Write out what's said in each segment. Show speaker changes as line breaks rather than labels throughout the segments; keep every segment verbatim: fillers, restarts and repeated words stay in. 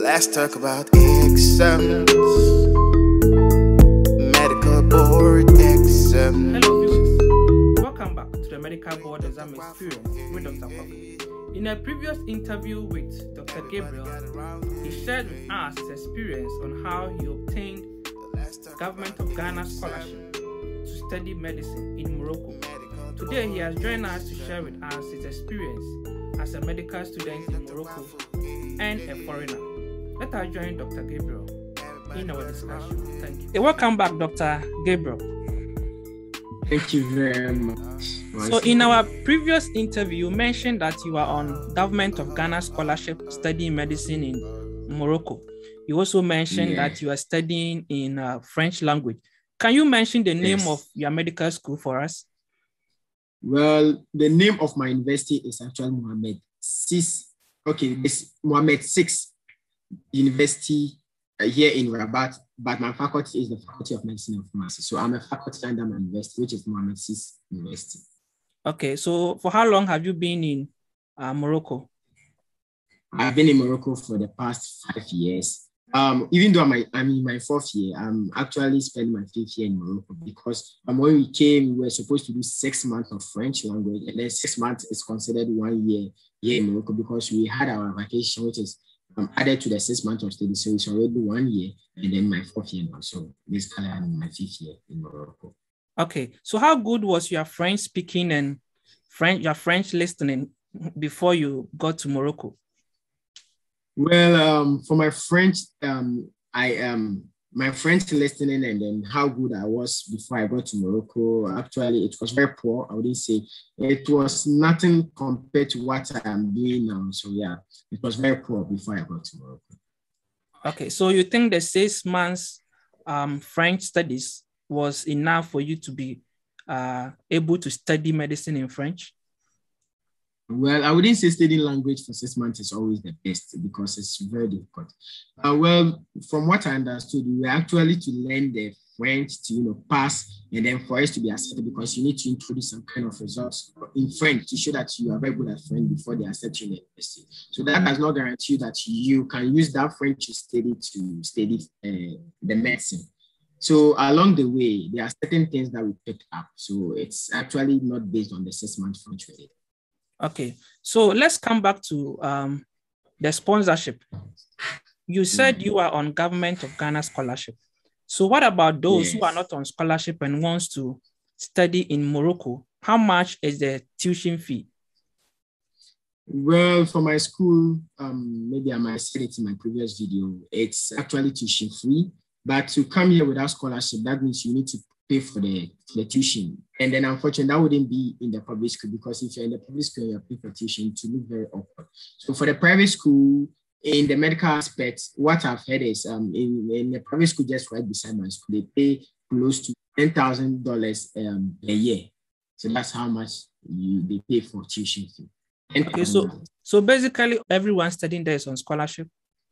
Let's talk about exams. Medical board exam.
Hello viewers, welcome back to the Medical Board Exam Experience with Doctor Kwako. In a previous interview with Doctor Gabriel, he shared with us his experience on how he obtained Government of Ghana scholarship to study medicine in Morocco. Today he has joined us to share with us his experience as a medical student in Morocco and a foreigner. Let us join Doctor Gabriel in our discussion. Thank you. Welcome back, Doctor Gabriel.
Thank you very much.
So in our previous interview, you mentioned that you are on Government of Ghana scholarship studying medicine in Morocco. You also mentioned yeah. that you are studying in uh, French language. Can you mention the name yes. of your medical school for us?
Well, the name of my university is actually Mohammed six. Okay, it's Mohammed six University uh, here in Rabat, but my faculty is the Faculty of Medicine and Pharmacy. So I'm a faculty under my university, which is Mohammed six University.
Okay, so for how long have you been in uh, Morocco?
I've been in Morocco for the past five years. Um, even though I'm, I'm in my fourth year, I'm actually spending my fifth year in Morocco because um, when we came, we were supposed to do six months of French language, and then six months is considered one year here in Morocco because we had our vacation, which is um, added to the six months of study. So it's already one year, and then my fourth year now. So basically, I'm in my fifth year in Morocco.
Okay. So how good was your French speaking and French, your French listening before you got to Morocco?
Well, um, for my French, um, I um, my French listening and then how good I was before I got to Morocco. Actually, it was very poor. I wouldn't say it was nothing compared to what I am doing now. So yeah, it was very poor before I got to Morocco.
Okay, so you think the six months um, French studies was enough for you to be uh, able to study medicine in French?
Well, I wouldn't say studying language for six months is always the best because it's very difficult. Uh, well, from what I understood, we were actually to learn the French to, you know, pass and then for us to be accepted because you need to introduce some kind of results in French to show that you are very good at French before they accept you in the university. So that does not guarantee you that you can use that French to study to study uh, the medicine. So along the way, there are certain things that we picked up. So it's actually not based on the six months French rate. Okay,
so let's come back to um, the sponsorship. You said mm. you are on Government of Ghana scholarship. So what about those yes. who are not on scholarship and wants to study in Morocco? How much is the tuition fee?
Well, for my school, um, maybe I might say it in my previous video, it's actually tuition free. But to come here without scholarship, that means you need to pay for the, for the tuition. And then unfortunately, that wouldn't be in the public school because if you're in the public school, you're paying for tuition to look very awkward. So for the private school, in the medical aspect, what I've heard is um, in, in the private school just right beside my school, they pay close to ten thousand dollars um, a year. So that's how much you, they pay for tuition fee.
Okay, so, so basically everyone studying there is on scholarship?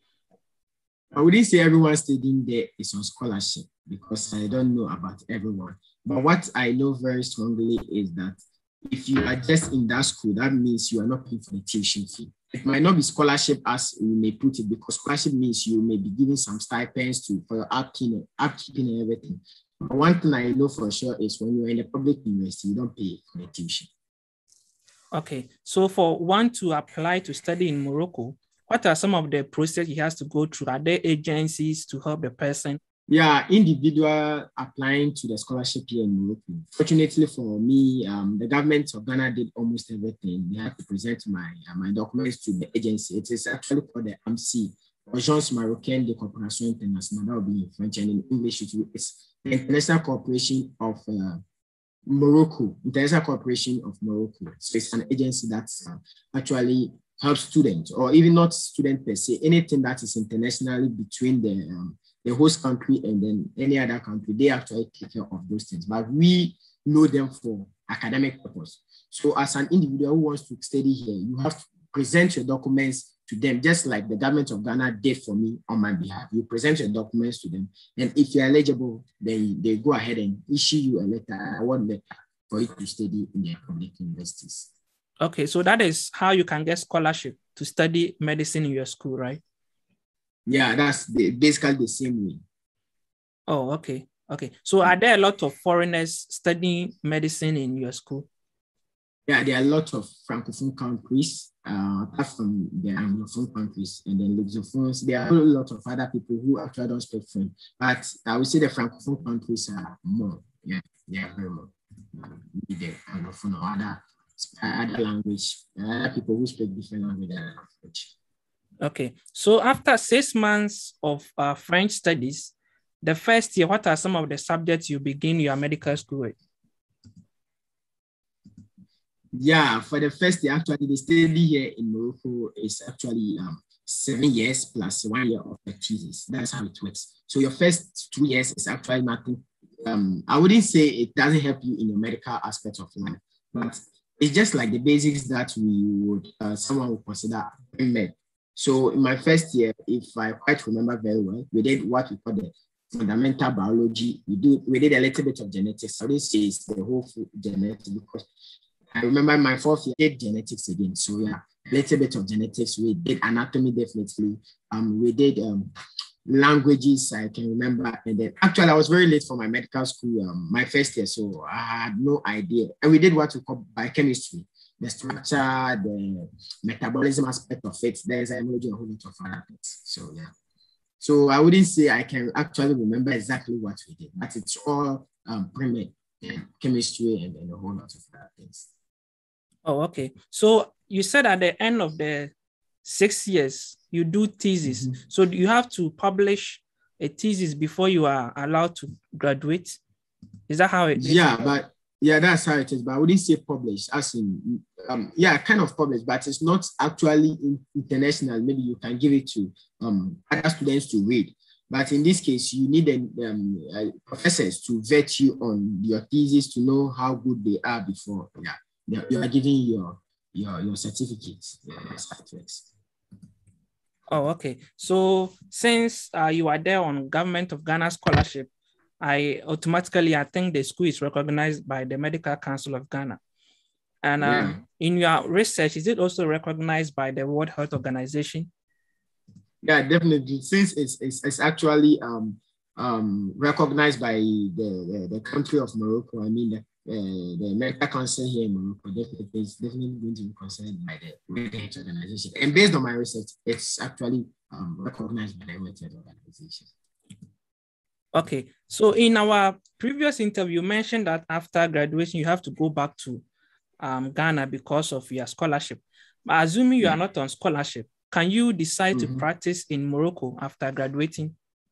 I wouldn't say everyone studying there is on scholarship because I don't know about everyone. But what I know very strongly is that if you are just in that school, that means you are not paying for the tuition fee. It might not be scholarship as we may put it because scholarship means you may be giving some stipends to for your upkeeping, upkeeping and everything. But one thing I know for sure is when you're in a public university, you don't pay for the tuition.
Okay, so for one to apply to study in Morocco, what are some of the process he has to go through? Are there agencies to help the person?
Yeah, individual applying to the scholarship here in Morocco. Fortunately for me, um, the government of Ghana did almost everything. They had to present my uh, my documents to the agency. It is actually called the A M C, Agence Marocaine de Coopération Internationale. That will be in French, and in English it's the International Corporation of uh, Morocco. International Corporation of Morocco. So it's an agency that uh, actually help students, or even not students per se, anything that is internationally between the, um, the host country and then any other country, they actually take care of those things. But we know them for academic purpose. So as an individual who wants to study here, you have to present your documents to them, just like the government of Ghana did for me on my behalf. You present your documents to them, and if you're eligible, then they go ahead and issue you a letter, a award letter for you to study in their public universities.
Okay, so that is how you can get scholarship to study medicine in your school, right?
Yeah, that's the, basically the same way.
Oh, okay. Okay. So are there a lot of foreigners studying medicine in your school?
Yeah, there are a lot of Francophone countries, uh, apart from the Anglophone countries, and then Lusophones. There are a lot of other people who actually don't speak French, but I would say the Francophone countries are more. Yeah, they are very more. The Anglophone or other, other language, other people who speak different language than French.
Okay, so after six months of uh, French studies, the first year, what are some of the subjects you begin your medical school with?
Yeah, for the first year, actually, the study here in Morocco is actually um, seven years plus one year of the thesis. That's how it works. So your first two years is actually nothing. Um, I wouldn't say it doesn't help you in the medical aspect of life, but it's just like the basics that we would, uh, someone would consider med. So in my first year, if I quite remember very well, we did what we call the fundamental biology. We do we did a little bit of genetics. So this is the whole genetics because I remember my fourth year, I did genetics again. So yeah, a little bit of genetics. We did anatomy definitely. Um, we did um, languages, I can remember. And then actually I was very late for my medical school, um, my first year. So I had no idea. And we did what we call biochemistry, the structure, the metabolism aspect of it. There's immunology and a whole lot of other things. So yeah. So I wouldn't say I can actually remember exactly what we did, but it's all um, pre-med, yeah, chemistry and then a whole lot of other things.
Oh, okay. So you said at the end of the six years, you do thesis. Mm-hmm. So you have to publish a thesis before you are allowed to graduate. Is that how it is?
Yeah, but yeah, that's how it is. But I wouldn't say publish, as in, um, yeah, kind of publish, but it's not actually in, international. Maybe you can give it to um, other students to read. But in this case, you need um, uh, professors to vet you on your thesis to know how good they are before yeah, you are giving your your your certificates. Yeah, that's how it works.
Oh, okay. So since uh, you are there on Government of Ghana scholarship, I automatically, I think the school is recognized by the Medical Council of Ghana. And um, yeah. in your research, is it also recognized by the World Health Organization?
Yeah, definitely. Since it's, it's, it's actually um, um, recognized by the, the, the country of Morocco, I mean, the, uh, the Medical Council here in Morocco definitely is definitely going to be considered by the World Health Organization. And based on my research, it's actually um, recognized by the World Health Organization.
Okay, so in our previous interview, you mentioned that after graduation, you have to go back to um, Ghana because of your scholarship. But assuming you yeah. are not on scholarship, can you decide mm-hmm. to practice in Morocco after graduating?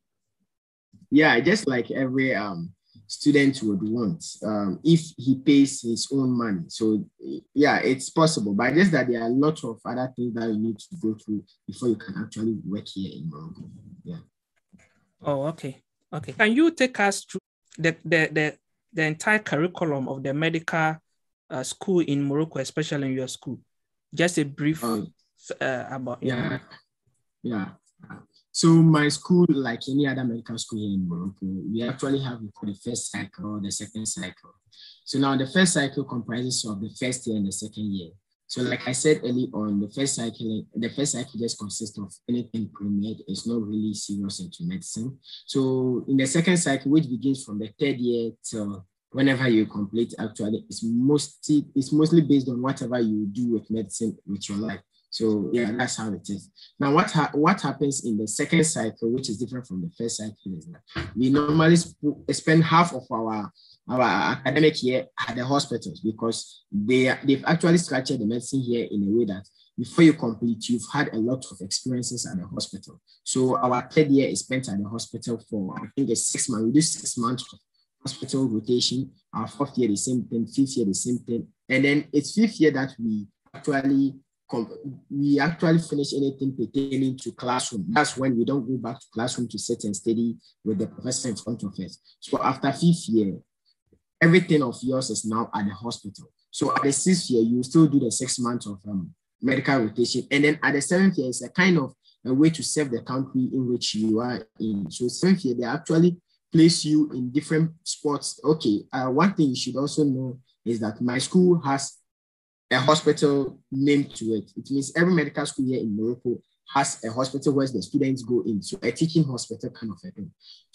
Yeah, just like every um, student would want, um, if he pays his own money. So yeah, it's possible, but just that there are a lot of other things that you need to go through before you can actually work here in Morocco. Yeah.
Oh, okay. Okay. Can you take us through the, the, the, the entire curriculum of the medical uh, school in Morocco, especially in your school? Just a brief um, uh, about
yeah. Yeah. So my school, like any other medical school here in Morocco, we actually have the first cycle, the second cycle. So now the first cycle comprises of the first year and the second year. So like I said early on, the first cycle, the first cycle just consists of anything pre-med. It's not really serious into medicine. So in the second cycle, which begins from the third year till whenever you complete, actually, it's mostly, it's mostly based on whatever you do with medicine with your life. So yeah, that's how it is. Now, what, ha what happens in the second cycle, which is different from the first cycle, is that we normally sp spend half of our our academic year at the hospitals because they, they've actually structured the medicine here in a way that before you complete, you've had a lot of experiences at the hospital. So our third year is spent at the hospital for, I think, it's six months. We do six months of hospital rotation. Our fourth year, the same thing. Fifth year, the same thing. And then it's fifth year that we actually we actually finish anything pertaining to classroom. That's when we don't go back to classroom to sit and study with the professor in front of us. So after fifth year, everything of yours is now at the hospital. So at the sixth year, you still do the six months of um, medical rotation. And then at the seventh year, it's a kind of a way to serve the country in which you are in. So seventh year, they actually place you in different spots. Okay, uh, one thing you should also know is that my school has a hospital named to it. It means every medical school here in Morocco has a hospital where the students go in, so a teaching hospital kind of a thing.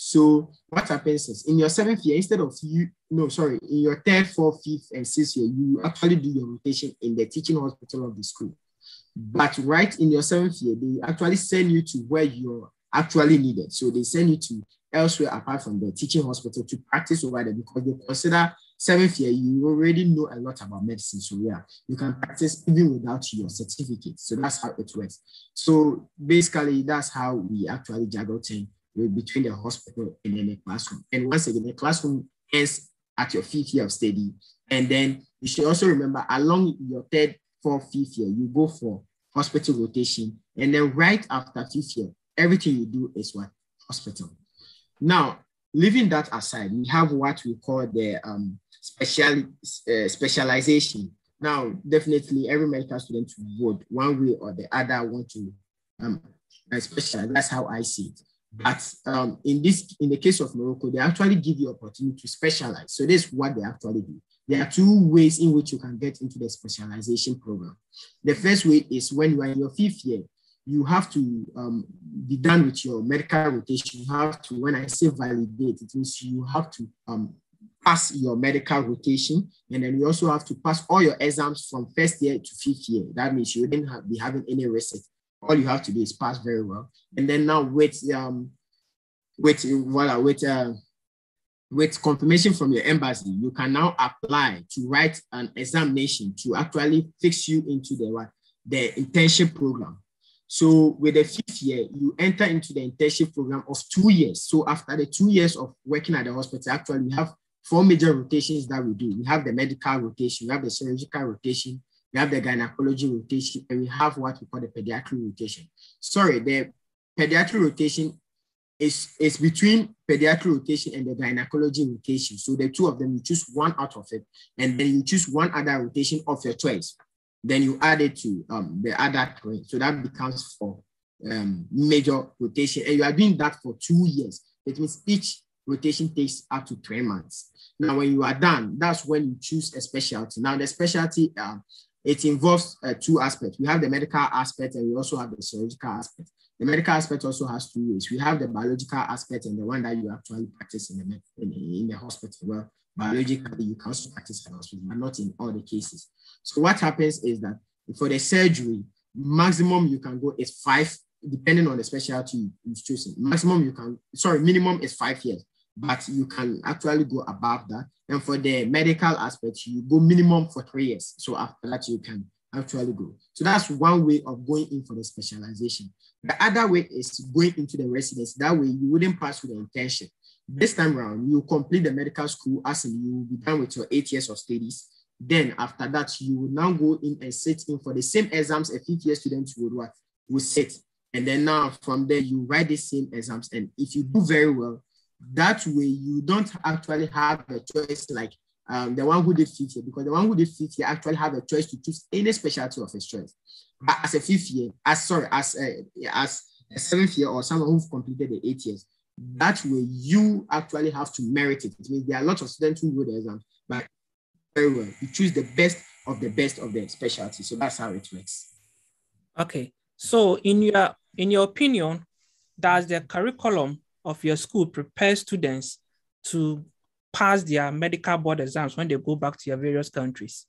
So what happens is in your seventh year, instead of you, no, sorry, in your third, fourth, fifth, and sixth year, you actually do your rotation in the teaching hospital of the school. But right in your seventh year, they actually send you to where you're actually needed. So they send you to elsewhere apart from the teaching hospital to practice over there, because they consider seventh year, you already know a lot about medicine. So yeah, you can practice even without your certificate. So that's how it works. So basically, that's how we actually juggle things between the hospital and then the classroom. And once again, the classroom ends at your fifth year of study. And then you should also remember, along your third, fourth, fifth year, you go for hospital rotation. And then right after fifth year, everything you do is what? Hospital. Now, leaving that aside, we have what we call the um, special, uh, specialization. Now, definitely every medical student would one way or the other want to um, specialize. That's how I see it. But um, in this, in the case of Morocco, they actually give you opportunity to specialize. So this is what they actually do. There are two ways in which you can get into the specialization program. The first way is when you are in your fifth year, you have to um, be done with your medical rotation. You have to, when I say validate, it means you have to um, pass your medical rotation. And then you also have to pass all your exams from first year to fifth year. That means you wouldn't have, be having any reset. All you have to do is pass very well. And then now with, um, with, voila, with, uh, with confirmation from your embassy, you can now apply to write an examination to actually fix you into the, what, the internship program. So with the fifth year, you enter into the internship program of two years. So after the two years of working at the hospital, actually we have four major rotations that we do. We have the medical rotation, we have the surgical rotation, we have the gynecology rotation, and we have what we call the pediatric rotation. Sorry, the pediatric rotation is, is between pediatric rotation and the gynecology rotation. So the two of them, you choose one out of it, and then you choose one other rotation of your choice. Then you add it to um, the other three. So that becomes for um, major rotation. And you are doing that for two years. It means each rotation takes up to three months. Now, when you are done, that's when you choose a specialty. Now, the specialty, uh, it involves uh, two aspects. We have the medical aspect and we also have the surgical aspect. The medical aspect also has two ways. We have the biological aspect and the one that you actually practice in the, in, in the hospital. Well, biologically, you can also practice in the hospital, but not in all the cases. So what happens is that for the surgery, maximum you can go is five, depending on the specialty you're choosing. Maximum you can, sorry, minimum is five years, but you can actually go above that. And for the medical aspect, you go minimum for three years. So after that, you can actually go. So that's one way of going in for the specialization. The other way is going into the residency. That way you wouldn't pass with the internship. This time around, you complete the medical school as in you will be done with your eight years of studies. Then after that, you will now go in and sit in for the same exams a fifth year student would what will sit. And then now from there, you write the same exams. And if you do very well, that way you don't actually have a choice like um, the one who did fifth year, because the one who did fifth year actually have a choice to choose any specialty of his choice. But as a fifth year, as sorry, as a, as a seventh year or someone who's completed the eight years, that way you actually have to merit it. It means there are lots of students who go the exam, but very well, you choose the best of the best of the specialty. So that's how it works.
Okay. So in your in your opinion, does the curriculum of your school prepare students to pass their medical board exams when they go back to your various countries?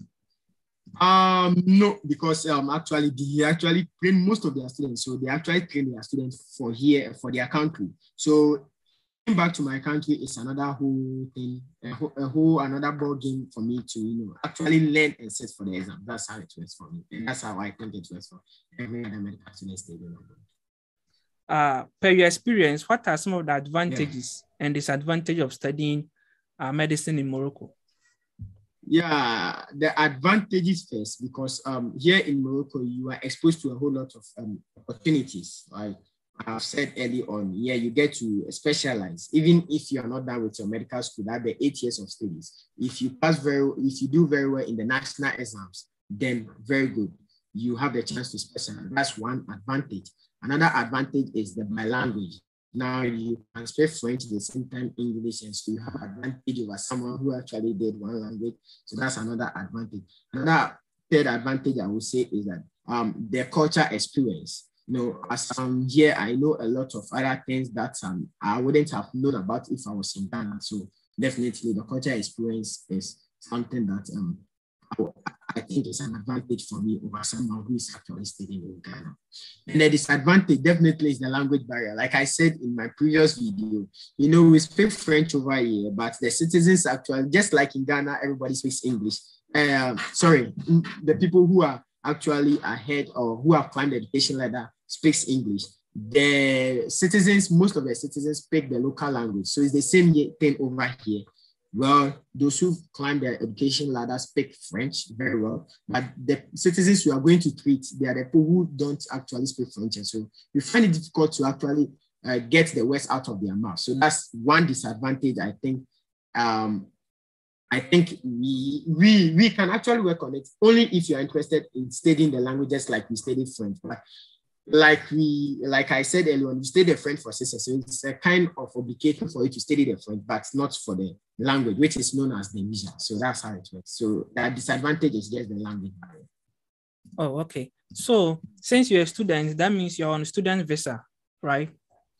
Um, no, because um actually they actually train most of their students. So they actually train their students for here for their country. So back to my country is another whole thing, a whole, a whole another ball game for me to you know actually learn and sit for the exam. That's how it works for me, and that's how I think it works for every other medical student staying on.
Uh, per your experience, what are some of the advantages yeah. and disadvantages of studying uh, medicine in Morocco?
Yeah, the advantages first, because um here in Morocco you are exposed to a whole lot of um opportunities, like I've said early on, yeah, you get to specialize, even if you are not done with your medical school, that the eight years of studies. If you pass very, if you do very well in the national exams, then very good. You have the chance to specialize. That's one advantage. Another advantage is the bilanguage. Now you can speak French at the same time English, and so you have advantage over someone who actually did one language. So that's another advantage. Another third advantage I would say is that um, the culture experience. you know, as I'm here, I know a lot of other things that um, I wouldn't have known about if I was in Ghana. So definitely the cultural experience is something that um, I think is an advantage for me over someone who is actually studying in Ghana. And the disadvantage definitely is the language barrier. Like I said in my previous video, you know, we speak French over here, but the citizens actually, just like in Ghana, everybody speaks English. Uh, sorry, the people who are actually ahead or who have climbed the education ladder speaks English. The citizens, most of the citizens speak the local language. So it's the same thing over here. Well, those who climb the education ladder speak French very well, but the citizens you are going to treat, they are the people who don't actually speak French. And so you find it difficult to actually uh, get the words out of their mouth. So that's one disadvantage, I think. Um, I think we, we, we can actually work on it only if you're interested in studying the languages like we studied French. But like we, like I said earlier, when you study the French for six years, so it's a kind of obligation for you to study the French, but not for the language, which is known as the visa. So that's how it works. So that disadvantage is just the language barrier.
Oh, okay. So since you're a student, that means you're on a student visa, right?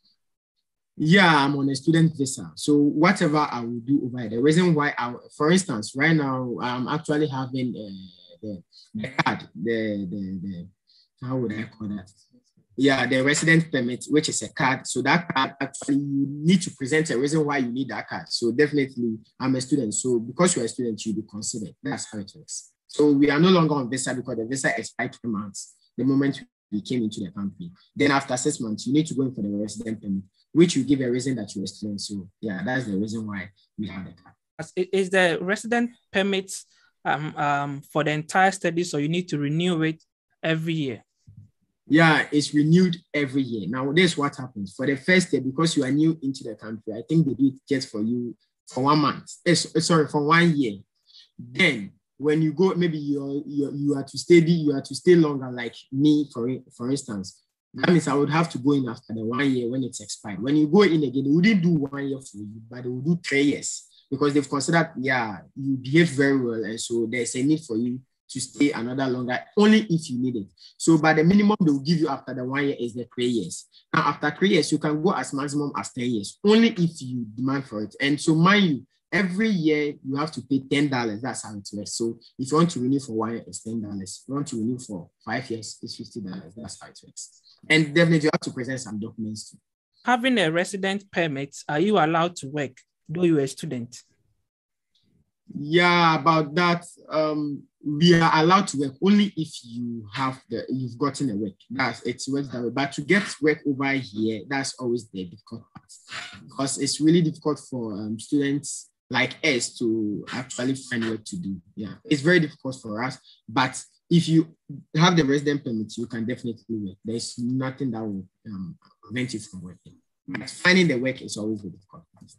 Yeah, I'm on a student visa. So whatever I will do over here, the reason why, I, for instance, right now, I'm actually having uh, the, the card, the, the, the, how would I call that? Yeah, the resident permit, which is a card. So that card, actually, you need to present a reason why you need that card. So definitely, I'm a student. So because you're a student, you'll be considered. That's how it works. So we are no longer on visa because the visa expired three months the moment we came into the country. Then after six months, you need to go in for the resident permit, which you give a reason that you're a student. So yeah, that's the reason why we have the card.
Is the resident permit um, um, for the entire study, so you need to renew it every year?
Yeah, it's renewed every year. Now, this is what happens. For the first year, because you are new into the country, I think they do it just for you for one month. It's, sorry, for one year. Then, when you go, maybe you're, you're, you are to study, you are to stay longer, like me, for, for instance. That means I would have to go in after the one year when it's expired. When you go in again, they wouldn't do one year for you, but they will do three years because they've considered, yeah, you behave very well. And so there's a need for you to stay another longer, only if you need it. So by the minimum they will give you after the one year is the three years. Now after three years, you can go as maximum as ten years, only if you demand for it. And so mind you, every year you have to pay ten dollars. That's how it works. So if you want to renew for one year, it's ten dollars. If you want to renew for five years, it's fifty dollars. That's how it works. And definitely you have to present some documents too.
Having a resident permit, are you allowed to work though you're a student?
Yeah, about that, um, we are allowed to work only if you have the you've gotten a work. That's it's works that way. But to get work over here, that's always the difficult part because it's really difficult for um, students like us to actually find work to do. Yeah, it's very difficult for us. But if you have the resident permit, you can definitely work. There's nothing that will um, prevent you from working. But finding the work is always the difficult part.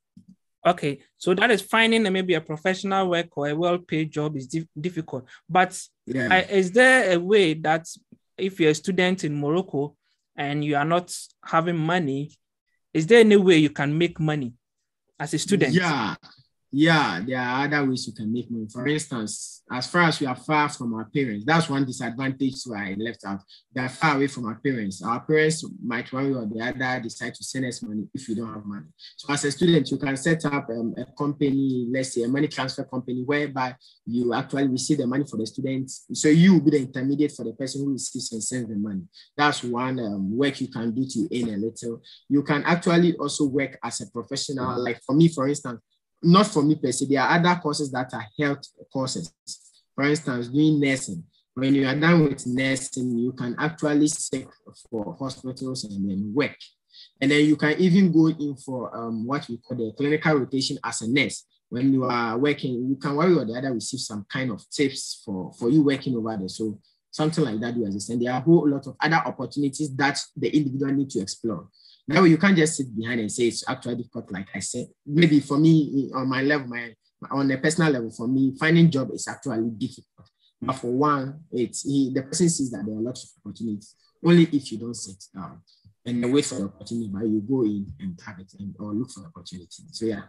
Okay, so that is finding a, maybe a professional work or a well-paid job is dif- difficult. But
yeah.
I, is there a way that if you're a student in Morocco and you are not having money, is there any way you can make money as a student?
Yeah, yeah, there are other ways you can make money. For instance, as far as we are far from our parents, that's one disadvantage why I left out. They are far away from our parents. Our parents might one way or the other decide to send us money if you don't have money. So as a student, you can set up um, a company, let's say a money transfer company, whereby you actually receive the money for the students. So you will be the intermediate for the person who receives and sends the money. That's one um, work you can do to earn a little. You can actually also work as a professional. Like for me, for instance, not for me per se, there are other courses that are health courses. For instance, doing nursing. When you are done with nursing, you can actually seek for hospitals and then work. And then you can even go in for um, what we call the clinical rotation as a nurse. When you are working, you can worry or the other receive some kind of tips for, for you working over there. So something like that, you understand. There are a whole lot of other opportunities that the individual need to explore. Now you can't just sit behind and say it's actually difficult, like I said. Maybe for me, on my level, my on a personal level, for me, finding job is actually difficult. But for one, it's he, the person sees that there are lots of opportunities. Only if you don't sit down and then wait for the opportunity, but you go in and have it and, or look for the opportunity. So yeah.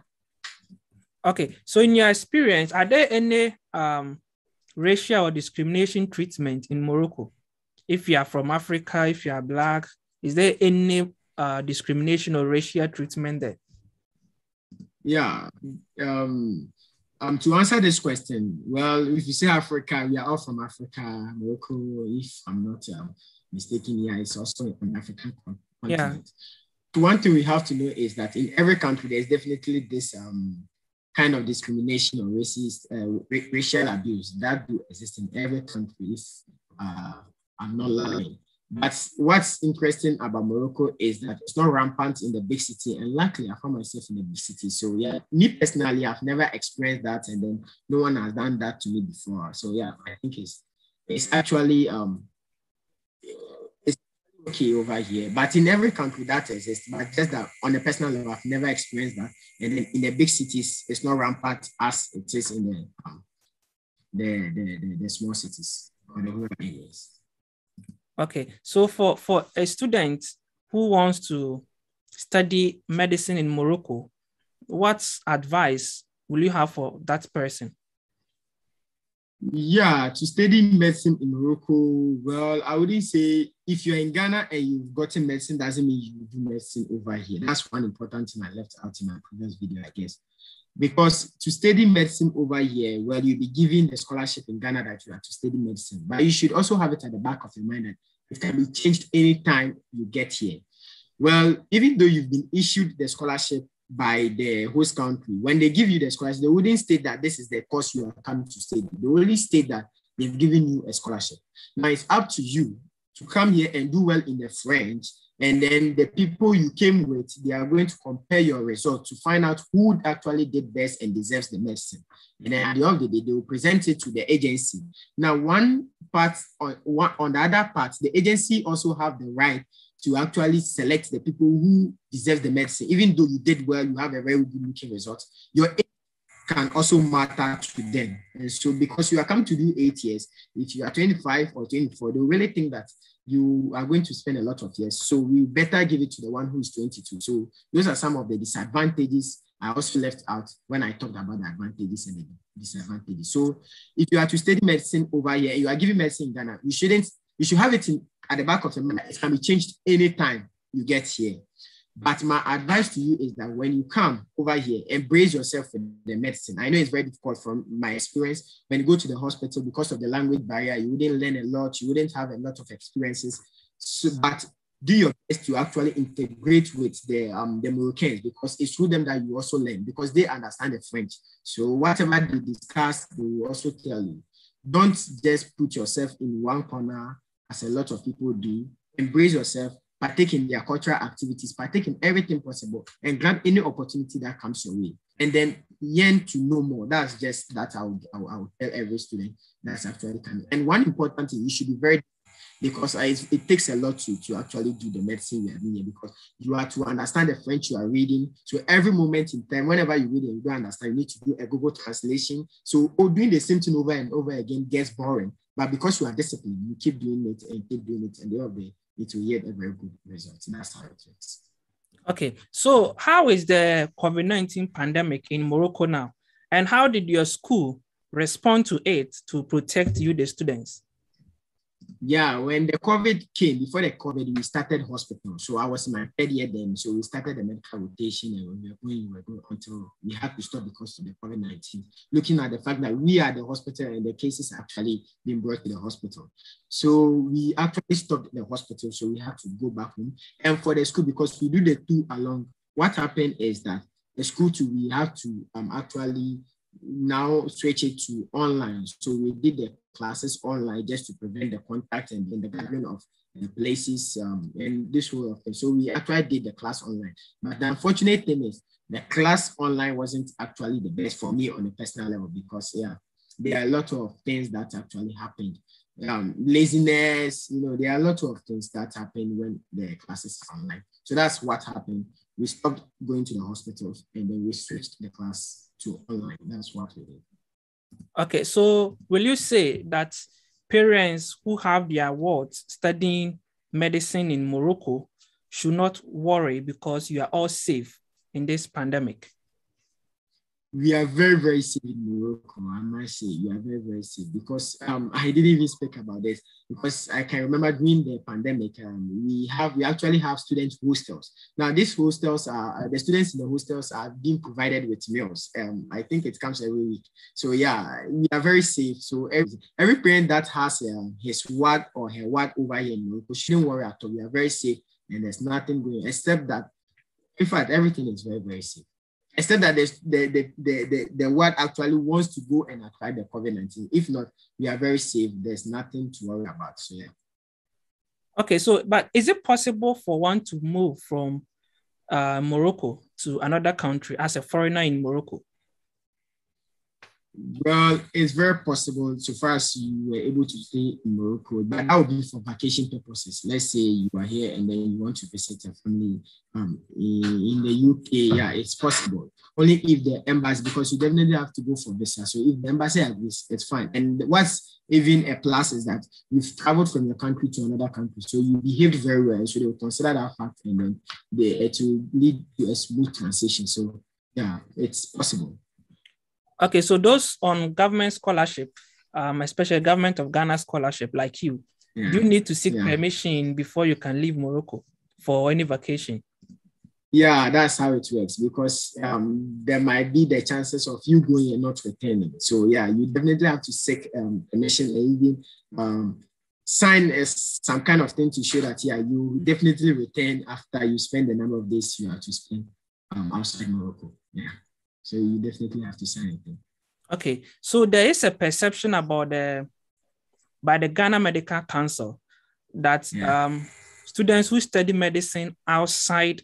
Okay. So in your experience, are there any um, racial or discrimination treatment in Morocco? if you are from Africa, if you are Black, is there any uh, discrimination or racial treatment there?
Yeah. Um, um, to answer this question, well, if you say Africa, we are all from Africa. Morocco, if I'm not uh, mistaken, yeah, it's also an African continent. Yeah. One thing we have to know is that in every country, there's definitely this um, kind of discrimination or racist, uh, racial abuse that do exist in every country, if uh, I'm not lying. But what's interesting about Morocco is that it's not rampant in the big city. And luckily, I found myself in the big city. So yeah, me personally, I've never experienced that. And then no one has done that to me before. So yeah, I think it's, it's actually um, it's okay over here. But in every country that exists, but just that on a personal level, I've never experienced that. And then in the big cities, it's not rampant as it is in the, um, the, the, the, the small cities or the rural areas.
Okay, so for, for a student who wants to study medicine in Morocco, what advice will you have for that person?
Yeah, to study medicine in Morocco, well, I wouldn't say if you're in Ghana and you've gotten medicine, doesn't mean you do medicine over here. That's one important thing I left out in my previous video, I guess. Because to study medicine over here, well, you'll be given the scholarship in Ghana that you have to study medicine. But you should also have it at the back of your mind that it can be changed anytime you get here. Well, even though you've been issued the scholarship by the host country, when they give you the scholarship, they wouldn't state that this is the course you are coming to study. They only state that they've given you a scholarship. Now it's up to you to come here and do well in the French. And then the people you came with, they are going to compare your results to find out who actually did best and deserves the medicine. And then at the end of the day, they will present it to the agency. Now, one part, on, one, on the other part, the agency also have the right to actually select the people who deserve the medicine. Even though you did well, you have a very good looking result, your age can also matter to them. And so because you are coming to do eight years, if you are twenty-five or twenty-four, they really think that you are going to spend a lot of years. So we better give it to the one who is twenty-two. So those are some of the disadvantages I also left out when I talked about the advantages and the disadvantages. So if you are to study medicine over here, you are giving medicine in Ghana, you shouldn't, you should have it in, at the back of your mind. It can be changed anytime you get here. But my advice to you is that when you come over here, embrace yourself with the medicine. I know it's very difficult from my experience. When you go to the hospital, because of the language barrier, you wouldn't learn a lot. You wouldn't have a lot of experiences. So, but do your best to actually integrate with the, um, the Moroccans, because it's through them that you also learn, because they understand the French. So whatever they discuss, they will also tell you. Don't just put yourself in one corner, as a lot of people do. Embrace yourself. Partake in their cultural activities, partake in everything possible, and grab any opportunity that comes your way. And then yearn to know more. That's just that I would, I would, I would tell every student that's actually coming. And one important thing, you should be very, because it, it takes a lot to, to actually do the medicine we are doing here, because you are to understand the French you are reading. So every moment in time, whenever you read it, you don't understand, you need to do a Google translation. So oh, doing the same thing over and over again gets boring. But because you are disciplined, you keep doing it and keep doing it, and the other day, it will yield a very good result. And that's how it works.
Okay, so how is the COVID nineteen pandemic in Morocco now? And how did your school respond to it to protect you, the students?
Yeah, when the COVID came, before the COVID, we started hospital. So I was in my third year then. So we started the medical rotation, and we were going, we were going until we had to stop because of the COVID nineteen. Looking at the fact that we are the hospital and the cases actually being brought to the hospital. So we actually stopped the hospital. So we had to go back home. And for the school, because we do the two along, what happened is that the school too, we have to um, actually now switch it to online. So we did the classes online just to prevent the contact and, and the gathering of uh, places um, and this whole of thing. So we actually did the class online. But the unfortunate thing is the class online wasn't actually the best for me on a personal level, because yeah, there are a lot of things that actually happened. Um, laziness, you know, there are a lot of things that happen when the classes is online. So that's what happened. We stopped going to the hospitals and then we switched the class to online. That's what we did.
Okay, so will you say that parents who have their wards studying medicine in Morocco should not worry because you are all safe in this pandemic?
we are very, very safe in Morocco. I must say, we are very, very safe because um, I didn't even speak about this because I can remember during the pandemic, um, we have we actually have student hostels. Now, these hostels are the students in the hostels are being provided with meals. Um, I think it comes every week. So yeah, we are very safe. So every, every parent that has uh, his wag or her wag over here in Morocco shouldn't worry at all. We are very safe, and there's nothing going except that. In fact, everything is very, very safe. Except that the, the, the, the, the world actually wants to go and apply the COVID nineteen. If not, we are very safe. There's nothing to worry about. So, yeah.
Okay, so, but is it possible for one to move from uh, Morocco to another country as a foreigner in Morocco?
Well, it's very possible so far as you were able to stay in Morocco, but that would be for vacation purposes. Let's say you are here and then you want to visit your family um, in, in the U K. Yeah, it's possible. Only if the embassy, because you definitely have to go for visa. So if the embassy agrees, it's fine. And what's even a plus is that you've traveled from your country to another country. So you behaved very well. So they will consider that fact and then they, it will lead to a smooth transition. So yeah, it's possible.
Okay, so those on government scholarship, um, especially government of Ghana scholarship like you, yeah. do you need to seek yeah. permission before you can leave Morocco for any vacation?
Yeah, that's how it works because um, there might be the chances of you going and not returning. So yeah, you definitely have to seek um, permission and even um, sign as some kind of thing to show that yeah, you definitely return after you spend the number of days you have to spend um, outside Morocco. Yeah. So you definitely have to sign it.
Okay, so there is a perception about the by the Ghana Medical Council that yeah. um, students who study medicine outside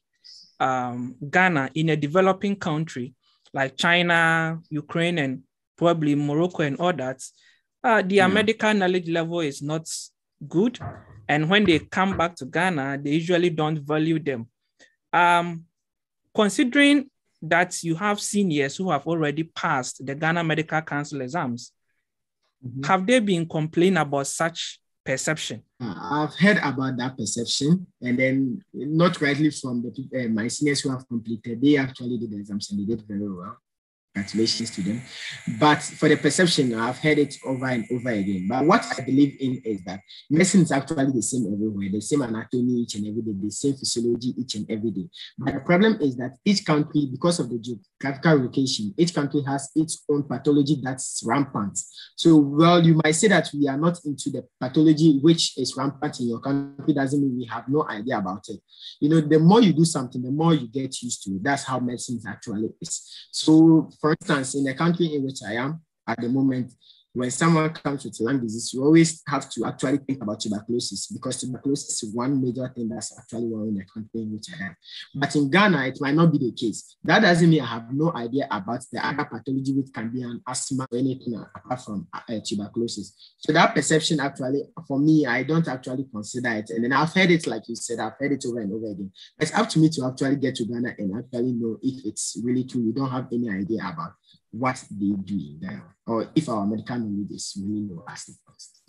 um, Ghana in a developing country like China, Ukraine, and probably Morocco and all that, uh, their yeah. medical knowledge level is not good, and when they come back to Ghana, they usually don't value them. Um, considering that you have seniors who have already passed the Ghana Medical Council exams. Mm-hmm. Have they been complaining about such perception?
Uh, I've heard about that perception, and then not rightly from the uh, my seniors who have completed. They actually did the exams and they did very well. Congratulations to them. But for the perception, I've heard it over and over again. But what I believe in is that medicine is actually the same everywhere, the same anatomy each and every day, the same physiology each and every day. But the problem is that each country, because of the geographical location, each country has its own pathology that's rampant. So, well, you might say that we are not into the pathology which is rampant in your country, doesn't mean we have no idea about it. You know, the more you do something, the more you get used to it. That's how medicine actually is. So, for instance, in the country in which I am at the moment, when someone comes with lung disease, you always have to actually think about tuberculosis because tuberculosis is one major thing that's actually wrong in the country in which I am. But in Ghana, it might not be the case. That doesn't mean I have no idea about the other pathology which can be an asthma or anything apart from uh, tuberculosis. So that perception actually, for me, I don't actually consider it. And then I've heard it, like you said, I've heard it over and over again. It's up to me to actually get to Ghana and actually know if it's really true. We don't have any idea about what they do there, or if our medical knowledge is really low as the first.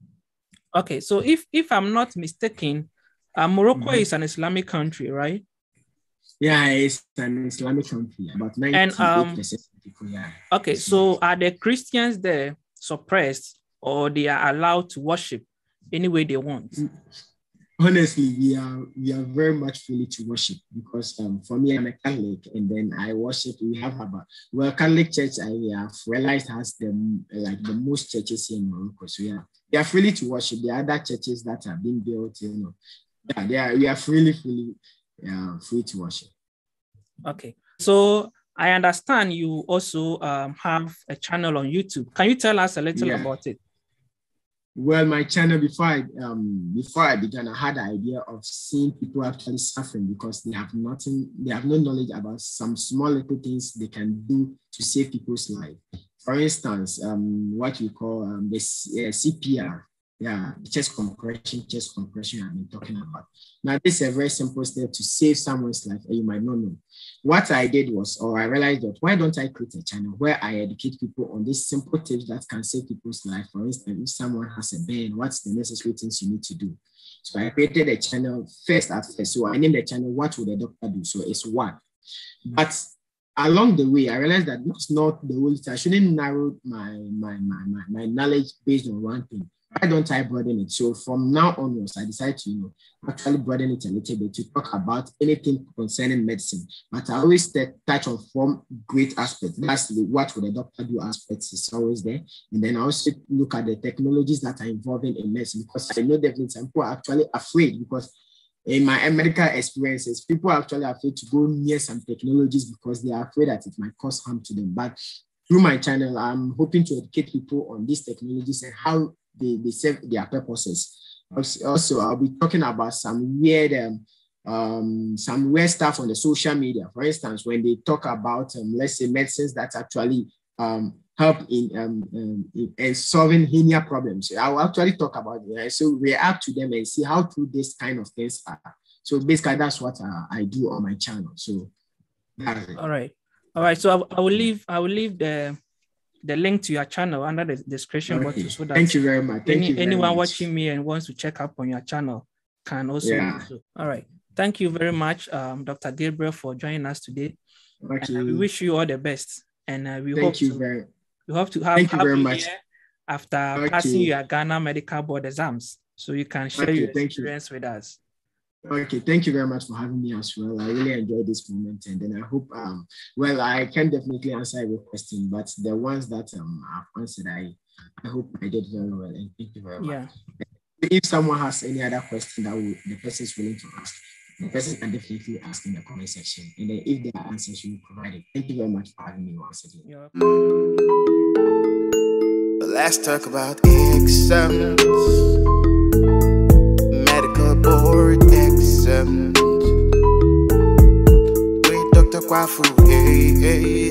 Okay, so if if I'm not mistaken, uh, Morocco mm-hmm. is an Islamic country, right?
Yeah, it's an Islamic country. About ninety-eight percent um, people, yeah.
Okay, so are the Christians there suppressed, or they are allowed to worship any way they want?
Honestly, we are we are very much free to worship because um, for me, I'm a Catholic, and then I worship. We have about well, Catholic Church. I have realized has the like the most churches here in Morocco. So yeah, we are free to worship. The other churches that have been built, you know, yeah, they are we are freely, freely, yeah, free to worship.
Okay, so I understand you also um, have a channel on YouTube. Can you tell us a little yeah. about it?
Well, my channel, before I, um, before I began, I had the idea of seeing people actually suffering because they have nothing, they have no knowledge about some small little things they can do to save people's life. For instance, um, what we call um, the uh, C P R, yeah, chest compression, chest compression I've been talking about. Now, this is a very simple step to save someone's life, and you might not know. What I did was, or I realized that, why don't I create a channel where I educate people on these simple tips that can save people's life? For instance, if someone has a burn, what's the necessary things you need to do? So I created a channel first at first. So I named the channel, What Would a Doctor Do? So it's what. But along the way, I realized that that's not the whole thing. I shouldn't narrow my, my, my, my, my knowledge based on one thing. Why don't I broaden it? So from now onwards, I decided to, you know, actually broaden it a little bit to talk about anything concerning medicine. But I always touch on four great aspects. That's the what would a doctor do aspects is always there. And then I also look at the technologies that are involving in medicine, because I know definitely some people are actually afraid, because in my medical experiences, people are actually afraid to go near some technologies because they are afraid that it might cause harm to them. But through my channel, I'm hoping to educate people on these technologies and how they, they serve their purposes. Also, also, I'll be talking about some weird, um, um, some weird stuff on the social media. For instance, when they talk about, um, let's say, medicines that actually um, help in, um, um, in, in solving hernia problems. I will actually talk about it. So react to them and see how true this kind of things are. So basically, that's what uh, I do on my channel. So that's it.
All right, all right. So I, I will leave. I will leave the the link to your channel under the description
Okay.
button, so that
Thank you very much. Thank
any,
you very
anyone
much.
watching me and wants to check up on your channel can also.
Yeah.
Do so. All right. Thank you very much, um, Doctor Gabriel, for joining us today.
Okay.
And we wish you all the best. And uh, we
Thank
hope
you
to,
very.
we hope to have,
Thank you
have
very
you
much.
here after
Okay.
passing your Ghana Medical Board exams, so you can share
Okay,
your
thank you.
experience with us.
Okay, thank you very much for having me as well. I really enjoyed this moment, and then I hope, um, well, I can definitely answer every question, but the ones that um, I've answered, I, I hope I did very well, and thank you very much.
Yeah.
If someone has any other question that will, the person is willing to ask, the person can definitely ask in the comment section, and then if there are answers, we will provide it. Thank you very much for having me once again.
Yeah.
Let's talk about exams. Medical board exams. With Doctor Kwafu, hey, hey.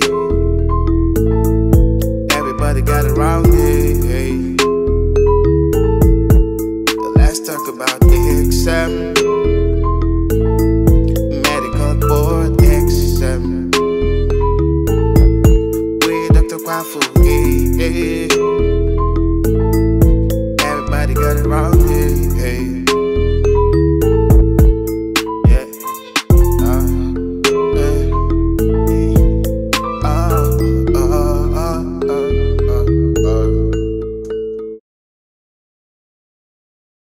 Everybody got around, hey, hey. Let's talk about the exam. Medical board exam. With Doctor Kwafu, hey, hey.